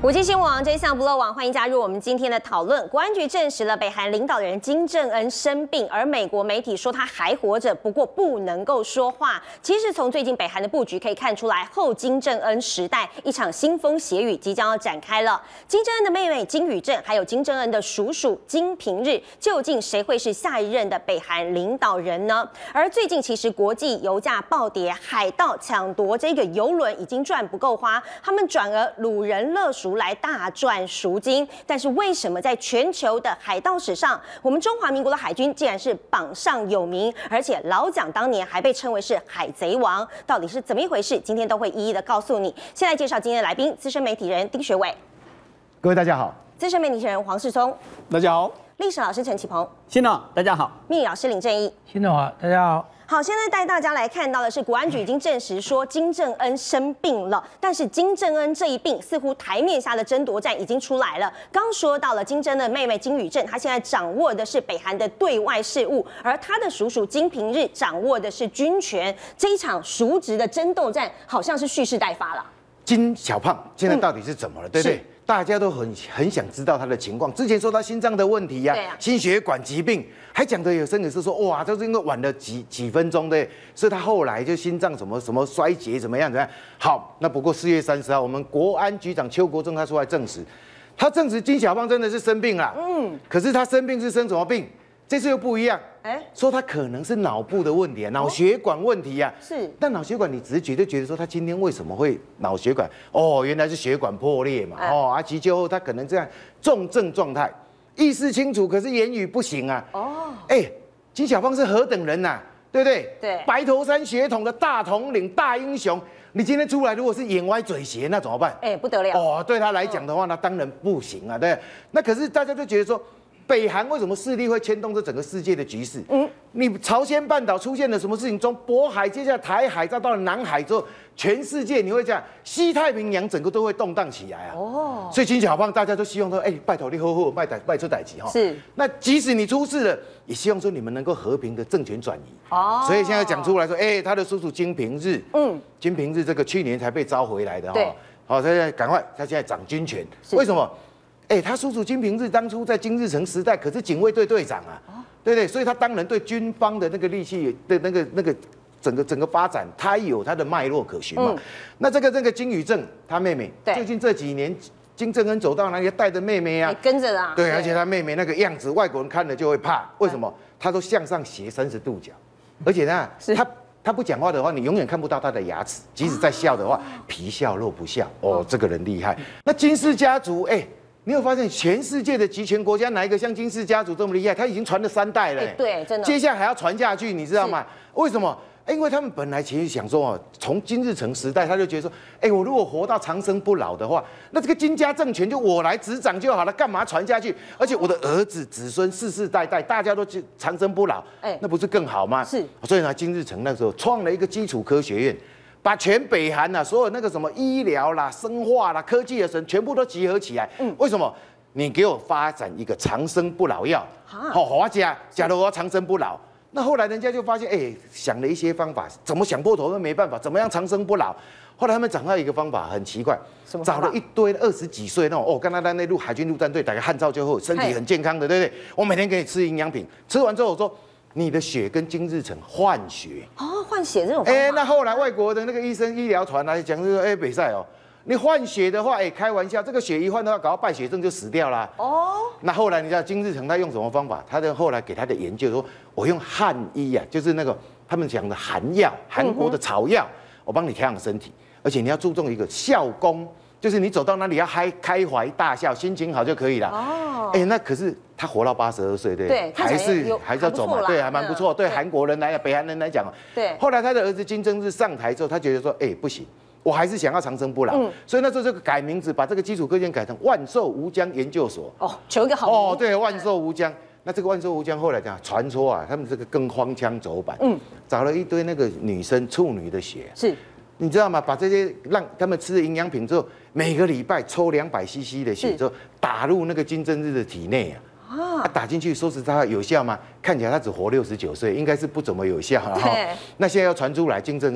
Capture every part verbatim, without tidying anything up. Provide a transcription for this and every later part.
国际新闻网这一项不漏网，欢迎加入我们今天的讨论。国安局证实了北韩领导人金正恩生病，而美国媒体说他还活着，不过不能够说话。其实从最近北韩的布局可以看出来，后金正恩时代一场腥风血雨即将要展开了。金正恩的妹妹金宇镇，还有金正恩的叔叔金平日，究竟谁会是下一任的北韩领导人呢？而最近其实国际油价暴跌，海盗抢夺这个油轮已经赚不够花，他们转而掳人勒赎来大赚赎金。但是为什么在全球的海盗史上，我们中华民国的海军竟然是榜上有名，而且老蒋当年还被称为是海贼王？到底是怎么一回事？今天都会一一的告诉你。先来介绍今天的来宾，资深媒体人丁学伟， 各位大家好； 资深媒体人黄世聪， 大家好； 历史老师陈启鹏， 新的大家好； 命理老师林正义， 新的好，大家好。 好，现在带大家来看到的是，国安局已经证实说金正恩生病了，但是金正恩这一病似乎台面下的争夺战已经出来了。刚说到了金正恩的妹妹金宇镇，她现在掌握的是北韩的对外事务，而她的叔叔金平日掌握的是军权。这一场叔侄的争斗战好像是蓄势待发了。 金小胖现在到底是怎么了，嗯、对不对？大家都很很想知道他的情况。之前说他心脏的问题呀、啊，啊、心血管疾病，还讲的有甚至是说，哇，就是因为晚了几几分钟的，所以他后来就心脏什么什么衰竭怎么样怎么样。好，那不过四月三十号，我们国安局长邱国正他出来证实，他证实金小胖真的是生病了。嗯，可是他生病是生什么病？这次又不一样。哎，说他可能是脑部的问题啊，脑血管问题啊。是，但脑血管你直觉就觉得说他今天为什么会脑血管？哦，原来是血管破裂嘛。哦，啊，急救后他可能这样重症状态，意识清楚，可是言语不行啊。哦，哎，金小胖是何等人呐、啊，对不对？对，白头山血统的大统领、大英雄，你今天出来如果是眼歪嘴斜，那怎么办？ 哎，不得了。 哦，对他来讲的话，那当然不行啊。对，那可是大家就觉得说，北韩为什么势力会牵动这整个世界的局势？嗯，你朝鲜半岛出现了什么事情？从渤海，接下来台海，再到了南海之后，全世界你会这样，西太平洋整个都会动荡起来啊。哦，所以金小胖大家都希望说，哎、欸，拜托你好好拜拜拜出代志哈。是，那即使你出事了，也希望说你们能够和平的政权转移。哦，所以现在讲出来说，哎、欸，他的叔叔金平日，嗯，金平日这个去年才被招回来的哈。好，他现在赶快，他现在掌军权，为什么？哎、欸，他叔叔金平日当初在金日成时代可是警卫队队长啊，哦、对不对？所以他当然对军方的那个力气的那个那个整个整个发展，他有他的脉络可循嘛。嗯、那这个这个金宇镇他妹妹，最近这几年金正恩走到哪里带着妹妹啊， 跟着啦。 对，而且他妹妹那个样子，外国人看了就会怕。为什么？他都向上斜三十度角，而且呢，他。他不讲话的话，你永远看不到他的牙齿。即使在笑的话，皮笑肉不笑。哦，这个人厉害。那金氏家族，哎、欸，你有发现全世界的集权国家哪一个像金氏家族这么厉害？他已经传了三代了、欸。 对，真的。 接下来还要传下去，你知道吗？为什么？因为他们本来其实想说哦，从金日成时代，他就觉得说，哎、欸，我如果活到长生不老的话，那这个金家政权就我来执掌就好了，干嘛传下去？而且我的儿子子孙世世代代大家都长生不老，哎、欸，那不是更好吗？是。所以呢，金日成那时候创了一个基础科学院，把全北韩呐、啊、所有那个什么医疗啦、生化啦、科技的神全部都集合起来。嗯。为什么？你给我发展一个长生不老药，好，好我加，假如我要长生不老。那后来人家就发现，哎、欸，想了一些方法，怎么想破头都没办法，怎么样长生不老？后来他们找到一个方法，很奇怪，找了一堆二十几岁那种，哦，刚才那陆海军陆战队打个汗照之后，身体很健康的，对不对？我每天给你吃营养品，吃完之后我说，你的血跟金日成换血。哦， 换血这种方法。 哎、欸，那后来外国的那个医生医疗团来讲，就说，哎、欸，比赛哦。你换血的话，哎、欸，开玩笑，这个血一换的话，搞到败血症就死掉啦。哦。那后来你知道金日成他用什么方法？他的后来给他的研究说，我用汉医啊，就是那个他们讲的韩药，韩国的草药，嗯、我帮你调养身体，而且你要注重一个笑功，就是你走到哪里要开开怀大笑，心情好就可以了。哦。哎、欸，那可是他活到八十二岁，对， 对， 还是还是要走嘛，对，还蛮不错。对韩国人来，北韩人来讲，对。后来他的儿子金正日上台之后，他觉得说，哎、欸，不行。我还是想要长生不老，嗯、所以那时候这个改名字，把这个基础科研改成万寿无疆研究所。 哦，求一个好名。 哦，对，万寿无疆。那这个万寿无疆后来讲，传说啊，他们这个更荒腔走板，嗯，找了一堆那个女生处女的血，是，你知道吗？把这些让他们吃的营养品之后，每个礼拜抽两百 C C 的血之后，打入那个金正日的体内啊。啊，打进去，说实在话有效吗？看起来他只活六十九岁，应该是不怎么有效了哈。那现在要传出来，金正恩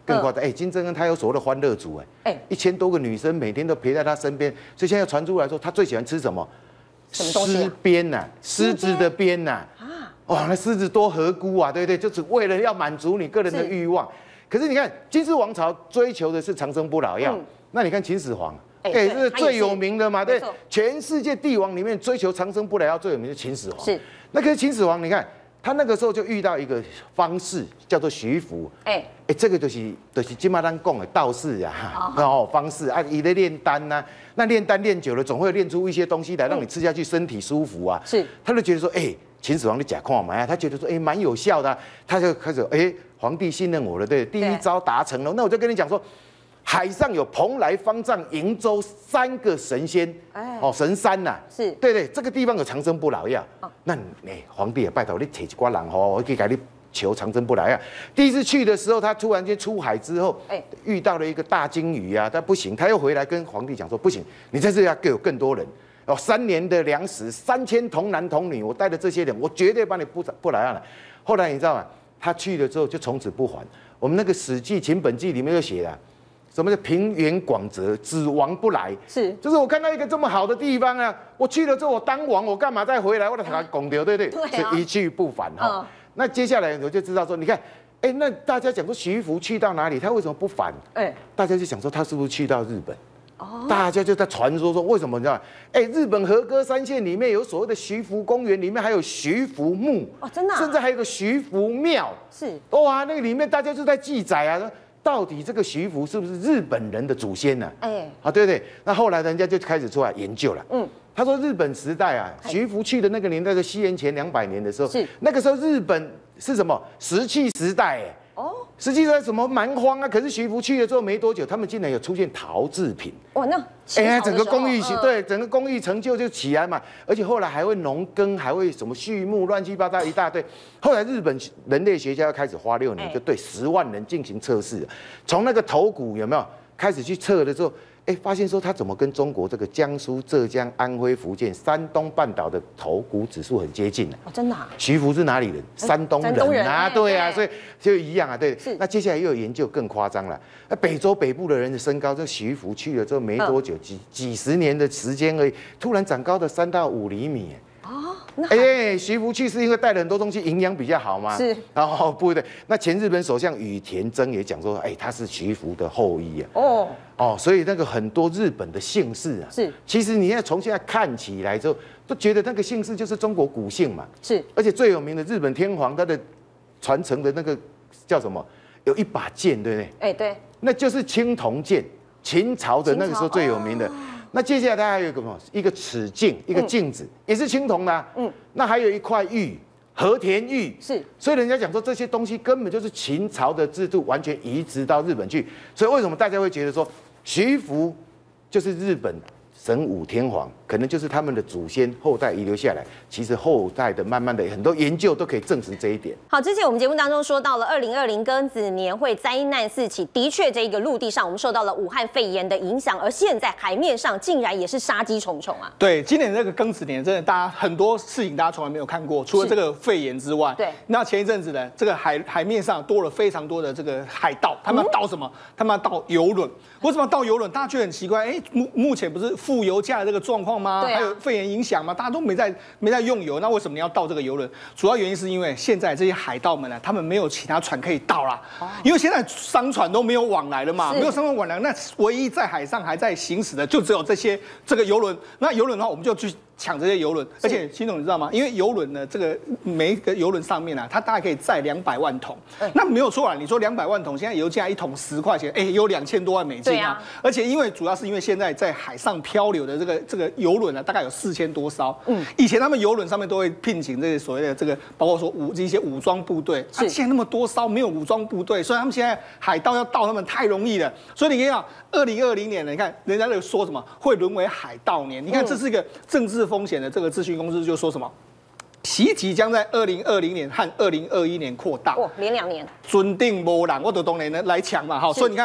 更夸张，哎，金正恩他有所谓的欢乐族，哎，哎，一千多个女生每天都陪在他身边，所以现在传出来说，他最喜欢吃什么？ 什么东西？ 狮鞭呐，狮子的鞭呐。啊，哇，那狮子多合菇啊，对不对？就是为了要满足你个人的欲望。可是你看，金氏王朝追求的是长生不老药，那你看秦始皇。哎，这是最有名的嘛，对，全世界帝王里面追求长生不老药最有名的秦始皇。是，那可是秦始皇，你看他那个时候就遇到一个方士，叫做徐福。哎哎，这个就是就是今嘛咱讲的道士啊，哦，方士啊，以在炼丹呐，那炼丹炼久了，总会炼出一些东西来，让你吃下去身体舒服啊。是，他就觉得说，哎，秦始皇的假看嘛，他觉得说，哎，蛮有效的，他就开始，哎，皇帝信任我了，对，第一招达成了，那我就跟你讲说。海上有蓬莱、方丈、瀛洲三个神仙，哎，哦，神山呐，是对对，这个地方有长生不老药。哦，那哎，皇帝也拜托你找一挂人哦，我可以给你求长生不老药。第一次去的时候，他突然间出海之后，哎，遇到了一个大鲸鱼啊，他不行，他又回来跟皇帝讲说，不行，你在这要给我更多人哦，三年的粮食，三千童男童女，我带着这些人，我绝对帮你不不老药了。后来你知道吗？他去了之后就从此不还。我们那个《史记·秦本纪》里面就写了。什么叫平原广泽，子王不来？是，就是我看到一个这么好的地方啊，我去了之后我当王，我干嘛再回来？我得把它拱掉，对不对？对、啊，是一去不返哈。嗯、那接下来我就知道说，你看，哎，那大家讲说徐福去到哪里，他为什么不返？哎，大家就想说他是不是去到日本？哦，大家就在传说说为什么你知道？哎，日本和歌山县里面有所谓的徐福公园，里面还有徐福墓哦，真的、啊，甚至还有个徐福庙。是，哇，那个里面大家就在记载啊。到底这个徐福是不是日本人的祖先呢？哎，啊，对不对？那后来人家就开始出来研究了。嗯，他说日本时代啊，徐福去的那个年代是西元前两百年的时候，是那个时候日本是什么石器时代？哎，哦，石器时代什么蛮荒啊？可是徐福去了之后没多久，他们竟然有出现陶制品。哇，那哎，整个工艺对整个工艺成就就起来嘛，而且后来还会农耕，还会什么畜牧，乱七八糟一大堆。后来日本人类学家要开始花六年，就对十万人进行测试，从那个头骨有没有开始去测的时候，哎，发现说它怎么跟中国这个江苏、浙江、安徽、福建、山东半岛的头骨指数很接近哦，真的啊？徐福是哪里人？山东人啊，对啊，所以就一样啊，对。是。那接下来又有研究更夸张了，那北周北部的人的身高，这徐福去了之后没多久，几几十年的时间而已，突然长高的三到五厘米。哦，哎，徐福去是因为带了很多东西，营养比较好嘛。是，然后不对，那前日本首相羽田征也讲说，哎，他是徐福的后裔啊。哦哦，所以那个很多日本的姓氏啊，是，其实你要从现在看起来之后，都觉得那个姓氏就是中国古姓嘛。是，而且最有名的日本天皇，他的传承的那个叫什么？有一把剑，对不对？哎，对，那就是青铜剑，秦朝的那个时候最有名的。那接下来它还有一个什么？一个尺镜，一个镜子，也是青铜的、啊。嗯，那还有一块玉，和田玉。是，所以人家讲说这些东西根本就是秦朝的制度，完全移植到日本去。所以为什么大家会觉得说徐福就是日本神武天皇，可能就是他们的祖先后代遗留下来。其实后代的慢慢的很多研究都可以证实这一点。 好，之前我们节目当中说到了二零二零庚子年会灾难四起，的确这个陆地上我们受到了武汉肺炎的影响，而现在海面上竟然也是杀机重重啊。 对，今年这个庚子年真的大家很多事情大家从来没有看过，除了这个肺炎之外，对，那前一阵子呢，这个海海面上多了非常多的这个海盗，他们要盗什么？嗯、他们要盗邮轮。为什么要盗邮轮？大家觉得很奇怪，哎，目目前不是负油价的这个状况吗？对、啊，还有肺炎影响吗？大家都没在没在用油，那为什么你要盗这个邮轮？主要原因是因为现在这些海盗们呢，他们没有其他船可以盗啦，哦、因为现在商船都没有往来了嘛，没有商船往来，那唯一在海上还在行驶的就只有这些这个邮轮。那邮轮的话，我们就去抢这些邮轮，而且秦总你知道吗？因为邮轮呢，这个每一个邮轮上面啊，它大概可以载两百万桶，嗯、那没有错啊。你说两百万桶，现在油价一桶十块钱，哎，有两千多万美金啊。而且因为主要是因为现在在海上漂流的这个这个邮轮呢，大概有四千多艘。嗯，以前他们邮轮上面都会聘请这些所谓的这个，包括说武一些武装部队，啊，现在那么多艘没有武装部队，所以他们现在海盗要盗他们太容易了。所以你看，二零二零年呢，你看人家在说什么会沦为海盗年？你看这是一个政治风险的这个咨询公司就说什么，袭击将在二零二零年和二零二一年扩大。 哦，连两年。 准定无人，我都当然来抢嘛，好，所以你看。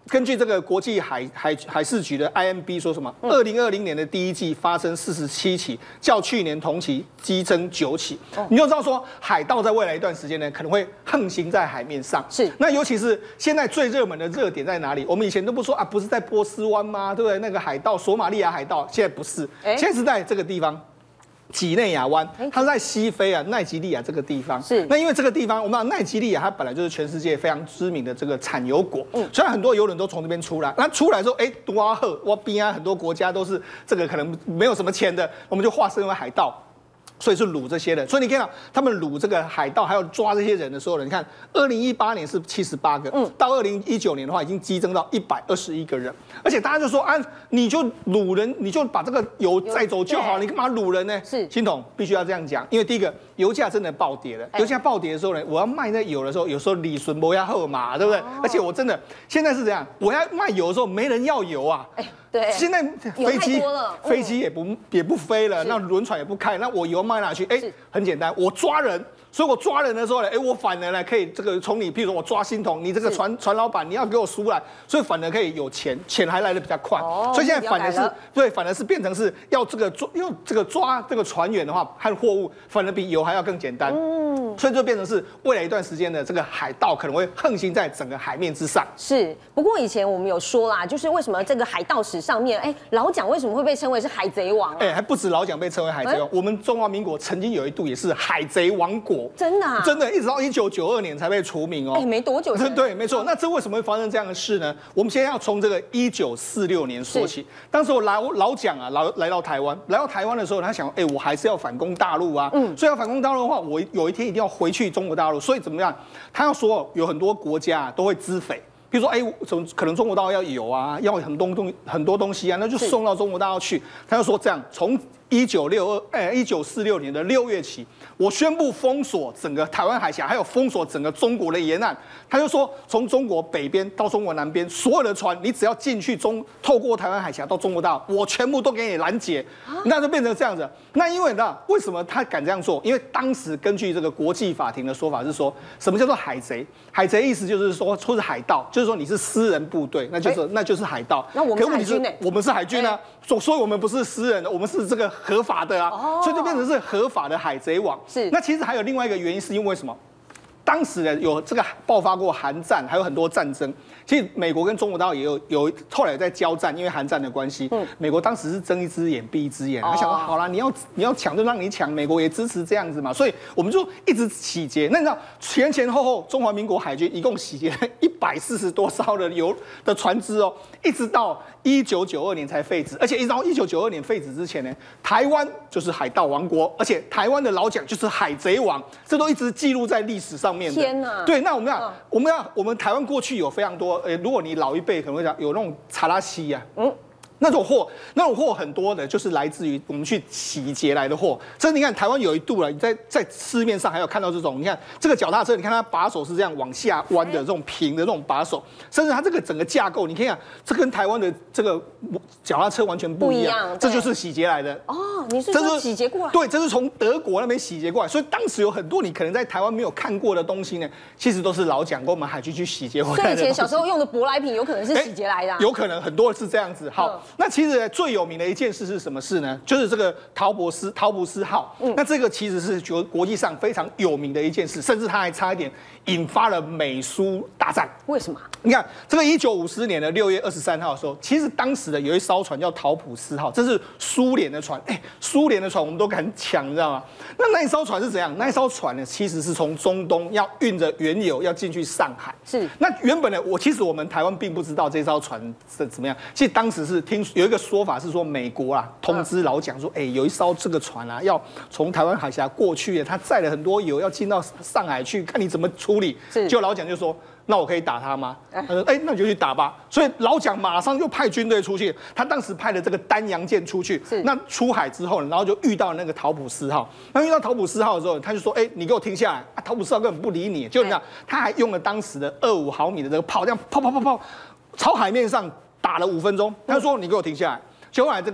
根据这个国际海海海事局的 I M B 说什么？二零二零年的第一季发生四十七起，较去年同期激增九起。哦、你就知道说，海盗在未来一段时间呢，可能会横行在海面上。 是。 那尤其是现在最热门的热点在哪里？我们以前都不说啊，不是在波斯湾吗？对不对？那个海盗索马利亚海盗，现在不是，欸、现在是在这个地方。几内亚湾，它是在西非啊，奈及利亚这个地方。是，那因为这个地方，我们知道奈及利亚它本来就是全世界非常知名的这个产油国，嗯，所以很多油轮都从这边出来。那出来之后，哎，杜阿赫、哇边啊，很多国家都是这个可能没有什么钱的，我们就化身为海盗。所以是掳这些的，所以你看到他们掳这个海盗，还有抓这些人的时候呢，你看，二零一八年是七十八个，嗯，到二零一九年的话，已经激增到一百二十一个人，而且大家就说啊，你就掳人，你就把这个油载走就好，你干嘛掳人呢？是，金董必须要这样讲，因为第一个，油价真的暴跌了，油价暴跌的时候呢，我要卖那油的时候，有时候李顺博要后嘛，对不对？哦、而且我真的现在是这样，我要卖油的时候，没人要油啊。哎对， 现在飞机、 嗯、 飞机也不也不飞了，那轮船也不开，那我油卖哪去？哎，很简单，我抓人。所以我抓人的时候呢，哎，我反而呢可以这个从你，譬如说我抓新桶，你这个船船老板你要给我赎来，所以反而可以有钱，钱还来得比较快。哦、所以现在反而是对，反而是变成是要这个抓，用这个抓这个船员的话和货物，反而比油还要更简单。嗯，所以就变成是未来一段时间的这个海盗可能会横行在整个海面之上。 是，不过以前我们有说啦，就是为什么这个海盗史上面，哎，老蒋为什么会被称为是海贼王、啊？ 哎，还不止老蒋被称为海贼王，我们中华民国曾经有一度也是海贼王国。 真的、啊， 真的，一直到一九九二年才被除名哦。 哎，没多久。 对，没错。那这为什么会发生这样的事呢？我们现在要从这个一九四六年说起。当时我老老蒋啊，来来到台湾，来到台湾的时候，他想，哎，我还是要反攻大陆啊。嗯。所以要反攻大陆的话，我有一天一定要回去中国大陆。所以怎么样？他要说有很多国家、啊、都会资匪。比如说，哎，怎么可能中国大陆要有啊，要很多东很多东西啊，那就送到中国大陆去。他就说这样，从一九六二，哎，一九四六年的六月起，我宣布封锁整个台湾海峡，还有封锁整个中国的沿岸。他就说，从中国北边到中国南边，所有的船，你只要进去中，透过台湾海峡到中国大陆，我全部都给你拦截。那就变成这样子。那因为呢，为什么他敢这样做？因为当时根据这个国际法庭的说法是说，什么叫做海贼？海贼意思就是说，说是海盗，就是说你是私人部队，那就是、欸、那就是海盗。 那我们是海军呢？ 我们是海军啊，所、欸、所以我们不是私人的，我们是这个合法的啊，哦、所以就变成是合法的海贼王。是。那其实还有另外一个原因，是因为什么？当时呢有这个爆发过韩战，还有很多战争。其实美国跟中国大陆也有有后来在交战，因为韩战的关系，嗯，美国当时是睁一只眼闭一只眼，他、哦、想说好啦，你要你要抢就让你抢，美国也支持这样子嘛，所以我们就一直洗劫。那你知道前前后后中华民国海军一共洗劫了一百四十多艘的油的船只哦，一直到一九九二年才废止，而且一直到一九九二年废止之前呢，台湾就是海盗王国，而且台湾的老蒋就是海贼王，这都一直记录在历史上面的。 天哪！ 对，那我们要、嗯、我们要我们台湾过去有非常多，呃，如果你老一辈可能会讲有那种查拉西呀、啊，嗯。那种货，那种货很多的，就是来自于我们去洗劫来的货。甚至你看，台湾有一度了，你在在市面上还有看到这种，你看这个脚踏车，你看它把手是这样往下弯的这种平的这种把手，甚至它这个整个架构，你看看，这跟台湾的这个脚踏车完全不一样，不一样这就是洗劫来的。 哦，你是说洗劫过来？ 对，这是从德国那边洗劫过来，所以当时有很多你可能在台湾没有看过的东西呢，其实都是老蒋跟我们海军去洗劫回来的。 所以以前小时候用的舶来品，有可能是洗劫来的、啊， 有可能很多是这样子。好。嗯那其实最有名的一件事是什么事呢？就是这个陶博斯陶博斯号。嗯，那这个其实是国国际上非常有名的一件事，甚至它还差一点引发了美苏大战。 为什么？ 你看这个一九五四年的六月二十三号的时候，其实当时的有一艘船叫陶普斯号，这是苏联的船。哎，苏联的船我们都敢抢，你知道吗？那那一艘船是怎样？那一艘船呢，其实是从中东要运着原油要进去上海。是。那原本呢，我其实我们台湾并不知道这艘船是怎么样。其实当时是听有一个说法是说，美国啊通知老蒋说，哎、欸，有一艘这个船啊，要从台湾海峡过去，他载了很多油要进到上海去，看你怎么处理。是。就老蒋就说，那我可以打他吗？他说，哎、欸，那你就去打吧。所以老蒋马上就派军队出去，他当时派了这个丹阳舰出去。是。那出海之后呢，然后就遇到那个陶普斯号。那遇到陶普斯号的时候，他就说，哎、欸，你给我停下来。啊，陶普斯号根本不理你，就你看，他还用了当时的二五毫米的这个炮，这样炮炮炮炮朝海面上打了五分钟。他就说，你给我停下来。就后来这个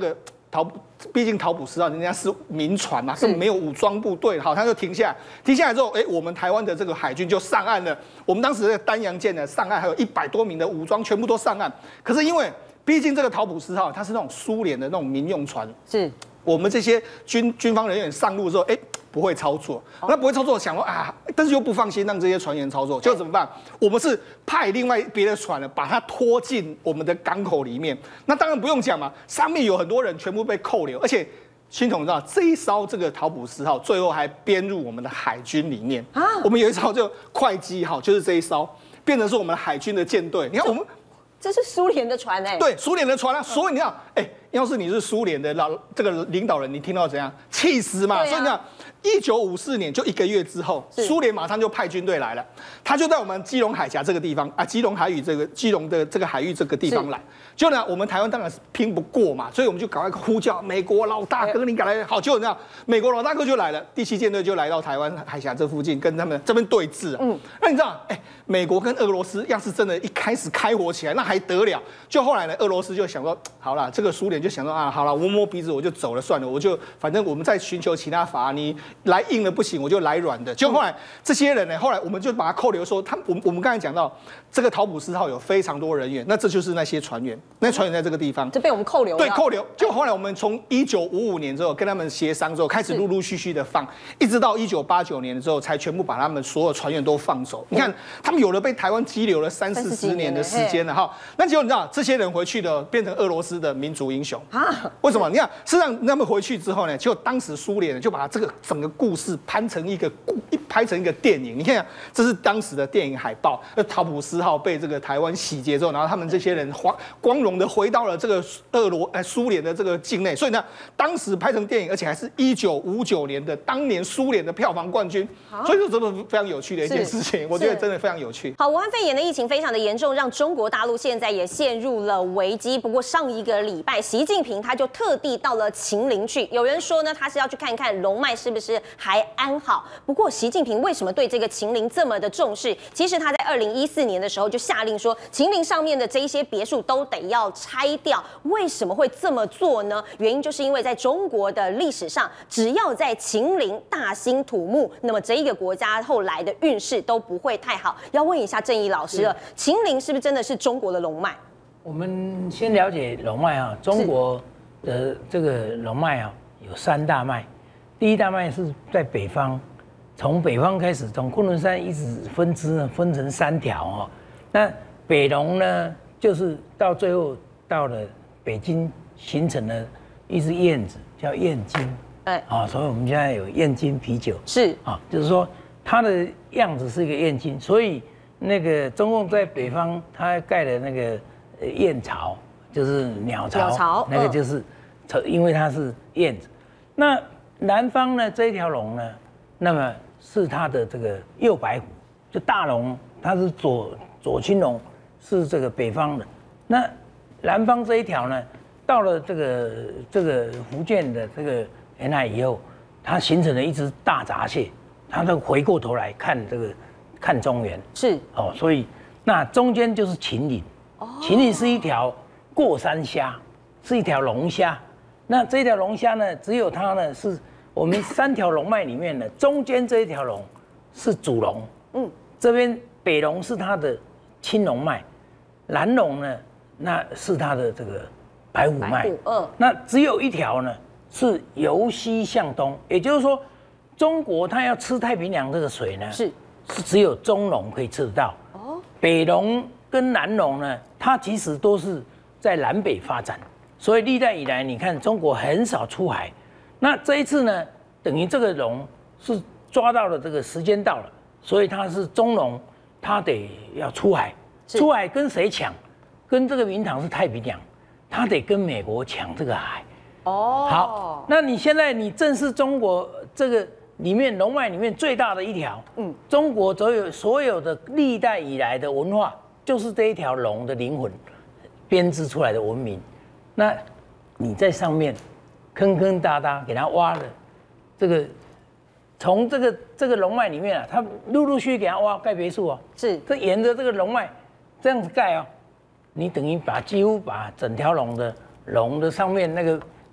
陶，毕竟陶普斯号人家是民船嘛，根本没有武装部队，好，他就停下来。停下来之后，哎，我们台湾的这个海军就上岸了。我们当时的丹阳舰呢上岸，还有一百多名的武装全部都上岸。可是因为毕竟这个陶普斯号它是那种苏联的那种民用船， 是我们这些军军方人员上路之后，哎。不会操作，那不会操作，想说啊，但是又不放心让这些船员操作，就怎么办？我们是派另外别的船呢，把它拖进我们的港口里面。那当然不用讲嘛，上面有很多人全部被扣留，而且新总知道这一艘这个陶普斯号最后还编入我们的海军里面啊。我们有一艘就会稽号，就是这一艘变成是我们海军的舰队。你看我们。 这是苏联的船哎、欸， 对，苏联的船啊，所以你看，哎、欸，要是你是苏联的老这个领导人，你听到怎样？气死嘛！啊、所以你看，一九五四年就一个月之后，苏联马上就派军队来了，他就在我们基隆海峡这个地方啊，基隆海域这个基隆的这个海域这个地方来。就呢，我们台湾当然是拼不过嘛，所以我们就赶快呼叫美国老大哥，你赶来好，就这样，美国老大哥就来了，第七舰队就来到台湾海峡这附近，跟他们这边对峙啊。嗯，那你知道，哎、欸，美国跟俄罗斯要是真的一开始开火起来，那还得了？就后来呢，俄罗斯就想说，好了，这个苏联就想说啊，好了，我摸鼻子我就走了，算了，我就反正我们再寻求其他法，你来硬的不行，我就来软的。就后来这些人呢，后来我们就把他扣留说，他我我们刚才讲到这个陶普斯号有非常多人员，那这就是那些船员，那船员在这个地方就被我们扣留了。 对，扣留。就后来我们从一九五五年之后跟他们协商之后，开始陆陆续续的放，一直到一九八九年之后才全部把他们所有船员都放走。你看，他们有的被台湾羁留了三四十年的时间了哈。那结果你知道，这些人回去的变成俄罗斯的民族英雄啊？为什么？你看，事实上他们回去之后呢，就当时苏联就把这个整个故事拍成一个拍成一个电影。你看，这是当时的电影海报。那陶普斯号被这个台湾洗劫之后，然后他们这些人光光荣的回到了这个俄罗呃苏联的这个境内。所以呢，当时拍成电影，而且还是一九五九年的当年苏联的票房冠军。所以说，这个非常有趣的一件事情，我觉得真的非常有趣。 好，武汉肺炎的疫情非常的严重，让中国大陆现在也陷入了危机。不过上一个礼拜，习近平他就特地到了秦陵去。有人说呢，他是要去看看龙脉是不是还安好。不过习近平为什么对这个秦陵这么的重视？其实他在二零一四年的时候就下令说，秦陵上面的这一些别墅都得要拆掉。为什么会这么做呢？原因就是因为在中国的历史上，只要在秦陵大兴土木，那么这一个国家后来的运势都不会太好。要问一下正义老师了，秦陵是不是真的是中国的龙脉？ 我们先了解龙脉啊，中国的这个龙脉啊有三大脉，第一大脉是在北方，从北方开始，从昆仑山一直分支呢，分成三条哦。那北龙呢，就是到最后到了北京形成了一只燕子，叫燕京，哎，啊，所以我们现在有燕京啤酒，是啊，就是说它的样子是一个燕京，所以那个中共在北方，它盖的那个燕巢，就是鸟巢，鸟巢那个就是，嗯、因为它是燕子。那南方呢这一条龙呢，那么是它的这个右白虎，就大龙，它是左左青龙，是这个北方的。那南方这一条呢，到了这个这个福建的这个沿海以后，它形成了一只大闸蟹，它都回过头来看这个看中原，是哦，所以那中间就是秦岭。秦岭是一条过山虾，是一条龙虾。那这条龙虾呢，只有它呢是我们三条龙脉里面呢，中间这一条龙是主龙。嗯，这边北龙是它的青龙脉，南龙呢那是它的这个白虎脉。嗯，那只有一条呢是由西向东，也就是说，中国它要吃太平洋这个水呢，是是只有中龙可以吃得到。哦，北龙跟南龙呢，它其实都是在南北发展，所以历代以来，你看中国很少出海。那这一次呢，等于这个龙是抓到了这个时间到了，所以它是中龙，它得要出海。出海跟谁抢？跟这个明堂是太平洋，它得跟美国抢这个海。哦，好，那你现在你正是中国这个里面龙脉里面最大的一条。嗯，中国所有所有的历代以来的文化。就是这一条龙的灵魂编织出来的文明，那你在上面坑坑哒哒给它挖了，这个从这个这个龙脉里面啊，它陆陆续续给它挖盖别墅哦，是，这沿着这个龙脉这样子盖哦，你等于把几乎把整条龙的龙的上面那个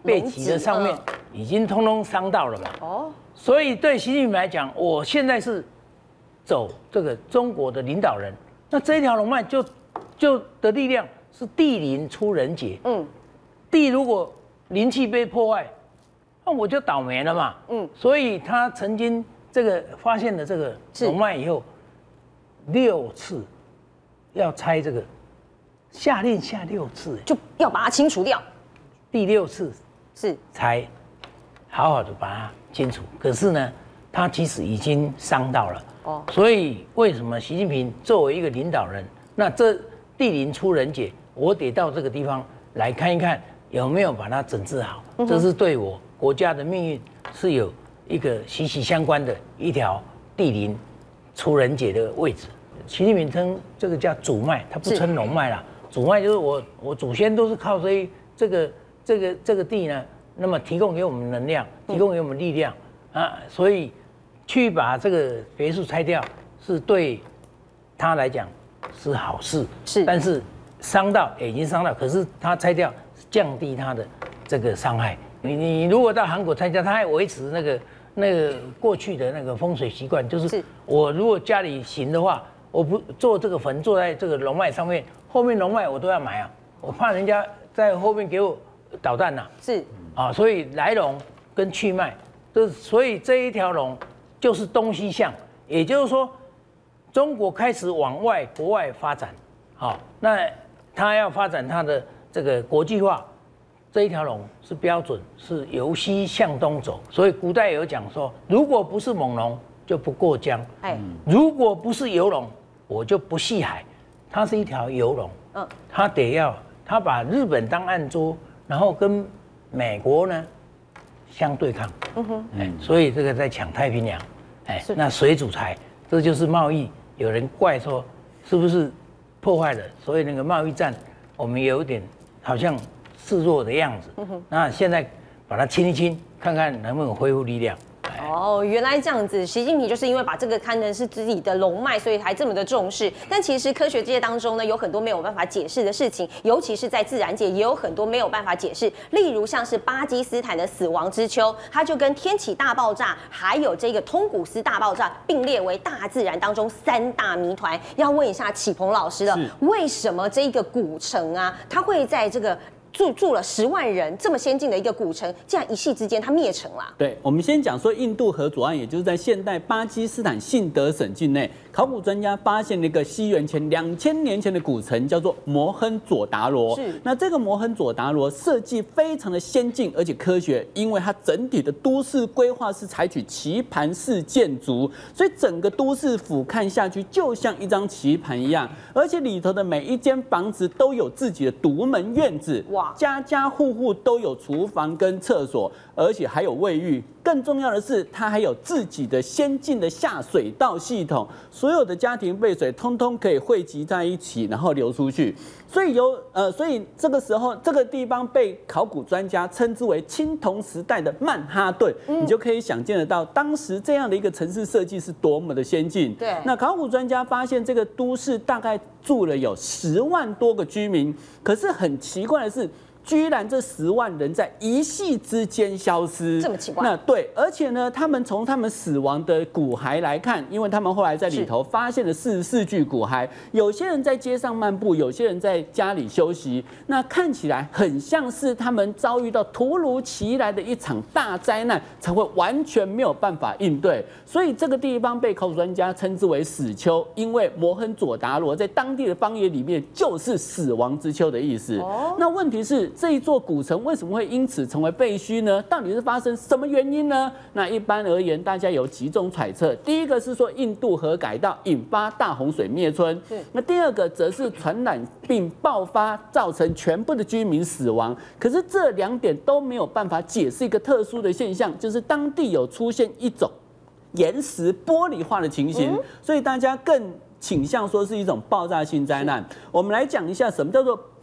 背脊的上面已经通通伤到了嘛。哦，所以对习近平来讲，我现在是走这个中国的领导人，那这一条龙脉就就的力量是地灵出人杰。嗯，地如果灵气被破坏，那我就倒霉了嘛。嗯，所以他曾经这个发现了这个龙脉以后，六次要拆这个，下令下六次， 就要把它清除掉。 第六次是才好好的把它清除。可是呢，他其实已经伤到了。哦，所以为什么习近平作为一个领导人，那这地灵出人杰，我得到这个地方来看一看有没有把它整治好，嗯、这是对我国家的命运是有一个息息相关的一条地灵出人杰的位置。习近平称这个叫主脉，他不称龙脉啦。主脉就是我我祖先都是靠这一这个这个这个地呢，那么提供给我们能量，提供给我们力量、嗯、啊，所以去把这个别墅拆掉，是对他来讲是好事， 是， 但是伤到也已经伤到，可是他拆掉降低他的这个伤害。你你如果到韩国拆掉，他还维持那个那个过去的那个风水习惯，就是我如果家里行的话，我不做这个坟，坐在这个龙脉上面，后面龙脉我都要买啊，我怕人家在后面给我导弹呐、啊。 是啊，所以来龙跟去脉，这所以这一条龙就是东西向，也就是说，中国开始往外国外发展，好，那它要发展它的这个国际化，这一条龙是标准，是由西向东走。所以古代有讲说，如果不是猛龙，就不过江；哎，如果不是游龙，我就不戏海。它是一条游龙，嗯，它得要它把日本当暗桌，然后跟美国呢相对抗，嗯哼，哎，所以这个在抢太平洋，哎，那水主财，这就是贸易。有人怪说，是不是破坏了？所以那个贸易战，我们有点好像示弱的样子。嗯哼，那现在把它清一清，看看能不能恢复力量。 哦，原来这样子，习近平就是因为把这个看成是自己的龙脉，所以才这么的重视。但其实科学界当中呢，有很多没有办法解释的事情，尤其是在自然界也有很多没有办法解释。例如像是巴基斯坦的死亡之丘，它就跟天启大爆炸还有这个通古斯大爆炸并列为大自然当中三大谜团。要问一下启鹏老师了，为什么这个古城啊，它会在这个住住了十万人这么先进的一个古城，竟然一夕之间它灭城了。 对，我们先讲说印度河左岸，也就是在现代巴基斯坦信德省境内，考古专家发现了一个西元前两千年前的古城，叫做摩亨佐达罗。是，那这个摩亨佐达罗设计非常的先进而且科学，因为它整体的都市规划是采取棋盘式建筑，所以整个都市俯瞰下去就像一张棋盘一样，而且里头的每一间房子都有自己的独门院子。哇！家家户户都有厨房跟厕所，而且还有卫浴。更重要的是，它还有自己的先进的下水道系统，所有的家庭备水通通可以汇集在一起，然后流出去。所以有呃，所以这个时候这个地方被考古专家称之为青铜时代的曼哈顿，嗯、你就可以想见得到当时这样的一个城市设计是多么的先进。 对， 那考古专家发现这个都市大概住了有十万多个居民，可是很奇怪的是，居然这十万人在一夕之间消失， 这么奇怪？ 那对，而且呢，他们从他们死亡的骨骸来看，因为他们后来在里头发现了四十四具骨骸，有些人在街上漫步，有些人在家里休息，那看起来很像是他们遭遇到突如其来的一场大灾难，才会完全没有办法应对。所以这个地方被考古专家称之为死丘，因为摩亨佐达罗在当地的方言里面就是死亡之丘的意思。哦，那问题是，这一座古城为什么会因此成为废墟呢？到底是发生什么原因呢？那一般而言，大家有几种揣测。第一个是说印度河改道引发大洪水灭村，那第二个则是传染病爆发，造成全部的居民死亡。可是这两点都没有办法解释一个特殊的现象，就是当地有出现一种岩石玻璃化的情形，所以大家更倾向说是一种爆炸性灾难。我们来讲一下什么叫做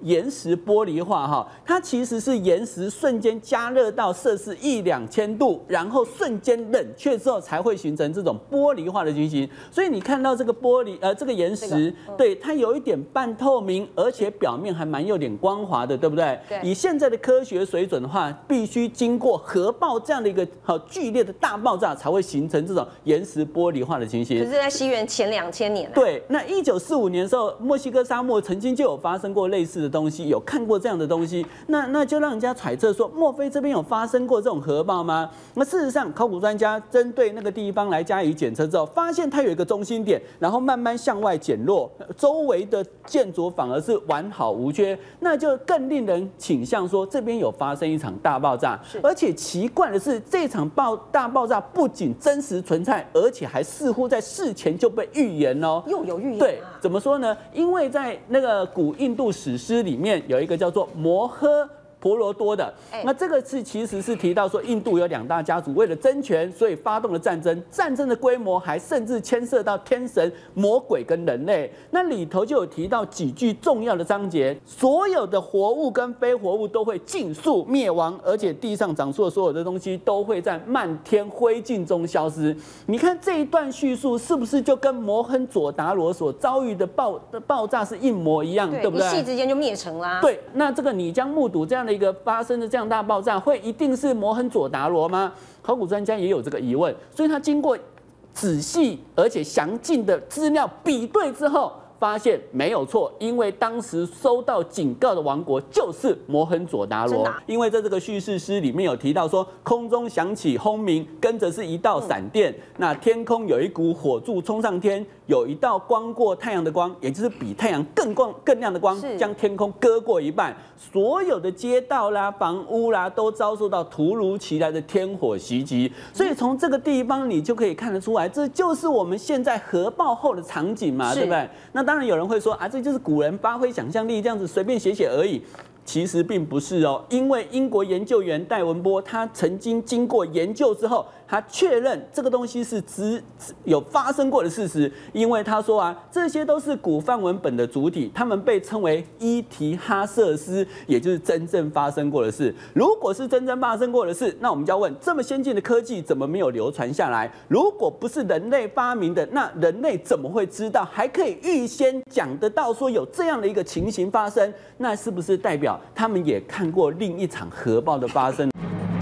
岩石玻璃化哈，它其实是岩石瞬间加热到摄氏一两千度，然后瞬间冷却之后才会形成这种玻璃化的情形。所以你看到这个玻璃呃这个岩石，这个嗯、对它有一点半透明，而且表面还蛮有点光滑的，对不对？对。以现在的科学水准的话，必须经过核爆这样的一个好剧烈的大爆炸，才会形成这种岩石玻璃化的情形。 可是，在西元前两千年、啊。 对，那一九四五年的时候，墨西哥沙漠曾经就有发生过类似的东西，有看过这样的东西，那那就让人家揣测说，莫非这边有发生过这种核爆吗？那事实上，考古专家针对那个地方来加以检测之后，发现它有一个中心点，然后慢慢向外减弱，周围的建筑反而是完好无缺，那就更令人倾向说这边有发生一场大爆炸。而且奇怪的是，这场爆大爆炸不仅真实存在，而且还似乎在事前就被预言哦， 又有预言、啊。 对，怎么说呢？因为在那个古印度史诗里面有一个叫做摩诃婆罗多的，那这个是其实是提到说，印度有两大家族为了争权，所以发动了战争，战争的规模还甚至牵涉到天神、魔鬼跟人类。那里头就有提到几句重要的章节，所有的活物跟非活物都会尽数灭亡，而且地上长出的所有的东西都会在漫天灰烬中消失。你看这一段叙述是不是就跟摩亨佐达罗所遭遇的爆爆炸是一模一样，对不对？ 一夕之间就灭城啦。 对，那这个你将目睹这样的一个发生的这样大爆炸，会一定是摩亨佐达罗吗？考古专家也有这个疑问，所以他经过仔细而且详尽的资料比对之后，发现没有错，因为当时收到警告的王国就是摩亨佐达罗。因为在这个叙事诗里面有提到说，空中响起轰鸣，跟着是一道闪电，嗯、那天空有一股火柱冲上天。有一道光过太阳的光，也就是比太阳更光、更亮的光，将天空割过一半。所有的街道啦、房屋啦，都遭受到突如其来的天火袭击。所以从这个地方，你就可以看得出来，这就是我们现在核爆后的场景嘛，对不对？那当然有人会说啊，这就是古人发挥想象力，这样子随便写写而已。其实并不是哦，因为英国研究员戴文波他曾经经过研究之后，他确认这个东西是只有发生过的事实。因为他说啊，这些都是古梵文本的主体，他们被称为伊提哈瑟斯，也就是真正发生过的事。如果是真正发生过的事，那我们就要问：这么先进的科技怎么没有流传下来？如果不是人类发明的，那人类怎么会知道，还可以预先讲得到说有这样的一个情形发生？那是不是代表他们也看过另一场核爆的发生？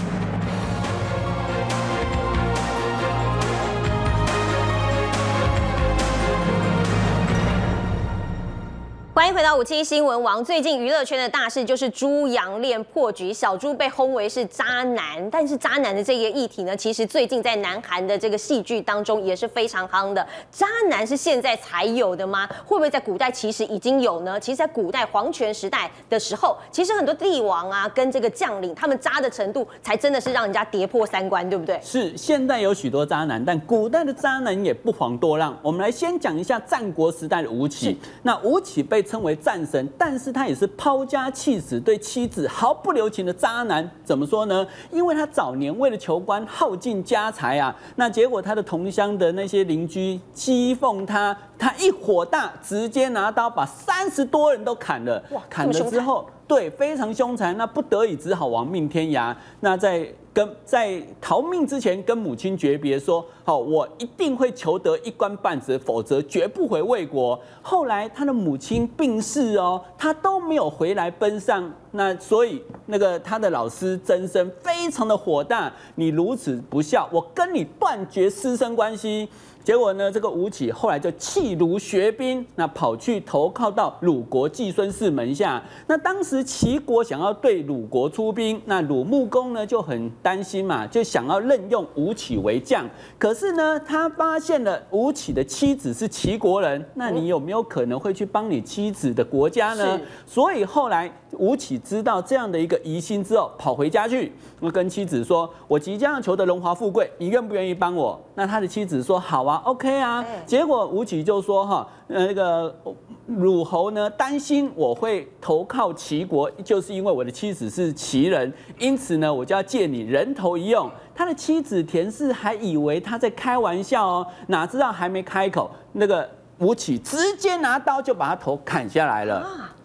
欢迎回到五七新闻网。最近娱乐圈的大事就是猪羊恋破局，小猪被轰为是渣男。但是渣男的这个议题呢，其实最近在南韩的这个戏剧当中也是非常夯的。渣男是现在才有的吗？会不会在古代其实已经有呢？其实，在古代皇权时代的时候，其实很多帝王啊跟这个将领，他们渣的程度才真的是让人家跌破三观，对不对？ 是，现在有许多渣男，但古代的渣男也不遑多让。我们来先讲一下战国时代的吴起。那吴起被称为战神，但是他也是抛家弃子、对妻子毫不留情的渣男。怎么说呢？因为他早年为了求官，耗尽家财啊，那结果他的同乡的那些邻居讥讽他，他一火大，直接拿刀把三十多人都砍了。哇，砍了之后，对，非常凶残，那不得已只好亡命天涯。那在跟在逃命之前，跟母亲诀别说：“好，我一定会求得一官半职，否则绝不回魏国。”后来他的母亲病逝哦，他都没有回来奔丧。那所以那个他的老师曾参非常的火大，你如此不孝，我跟你断绝师生关系。结果呢，这个吴起后来就弃儒学兵，那跑去投靠到鲁国季孙氏门下。那当时齐国想要对鲁国出兵，那鲁穆公呢就很担心嘛，就想要任用吴起为将。可是呢，他发现了吴起的妻子是齐国人，那你有没有可能会去帮你妻子的国家呢？所以后来吴起知道这样的一个疑心之后，跑回家去，跟妻子说：“我即将要求得荣华富贵，你愿不愿意帮我？”那他的妻子说：“好啊。” OK 啊，结果吴起就说哈，呃，那个鲁侯呢担心我会投靠齐国，就是因为我的妻子是齐人，因此呢，我就要借你人头一用。他的妻子田氏还以为他在开玩笑哦，哪知道还没开口，那个吴起直接拿刀就把他头砍下来了。